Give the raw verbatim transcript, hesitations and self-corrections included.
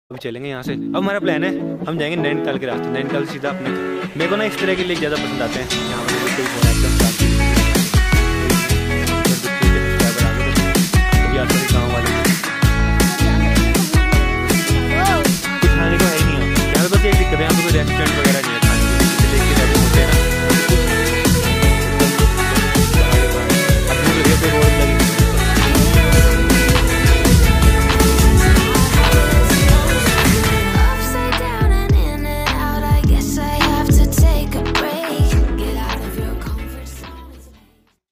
अभी चलेंगे यहाँ से। अब हमारा प्लान है हम जाएंगे नैनीताल के रास्ते, नैनीताल से सीधा अपने। मेरे को ना इस तरह के लेक ज़्यादा पसंद आते हैं, यहाँ पर कोई हो रहा है एकदम शांति।